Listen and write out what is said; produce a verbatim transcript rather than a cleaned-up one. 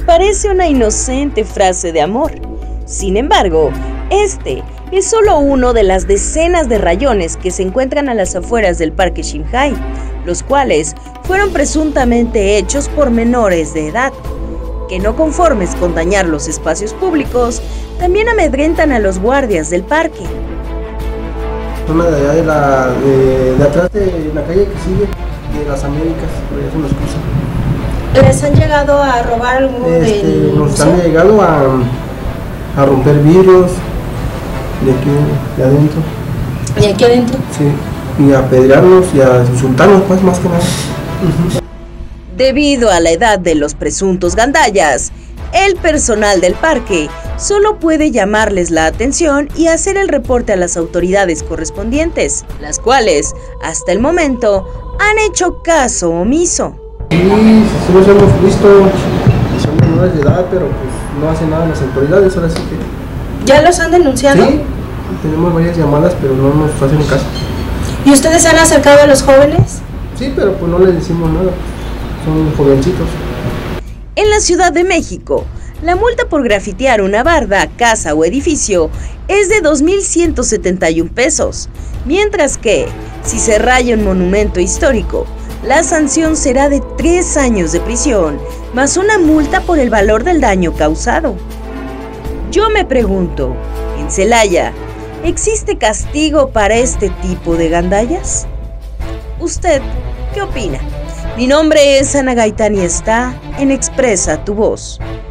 parece una inocente frase de amor. Sin embargo, este es solo uno de las decenas de rayones que se encuentran a las afueras del Parque Xinhai, los cuales fueron presuntamente hechos por menores de edad, que no conformes con dañar los espacios públicos, también amedrentan a los guardias del parque. Zona de allá de, la, de, de atrás de la calle que sigue, de las Américas, por allá se nos cruza. ¿Les han llegado a robar algo este, del Nos museo? han llegado a, a romper vidrios de aquí, de adentro. ¿Y aquí adentro? Sí, y a apedrearnos y a insultarnos, pues, más que nada. Uh-huh. Debido a la edad de los presuntos gandallas, el personal del parque solo puede llamarles la atención y hacer el reporte a las autoridades correspondientes, las cuales, hasta el momento, han hecho caso omiso. Sí, sí los hemos visto, son menores de edad, pero pues no hacen nada las autoridades, ahora sí que... ¿Ya los han denunciado? Sí, tenemos varias llamadas, pero no nos hacen caso. ¿Y ustedes se han acercado a los jóvenes? Sí, pero pues no les decimos nada, son jovencitos. En la Ciudad de México, la multa por grafitear una barda, casa o edificio es de dos mil ciento setenta y un pesos, mientras que, si se raya un monumento histórico, la sanción será de tres años de prisión, más una multa por el valor del daño causado. Yo me pregunto, ¿en Celaya existe castigo para este tipo de gandallas? ¿Usted qué opina? Mi nombre es Ana Gaitán y está en Expresa tu Voz.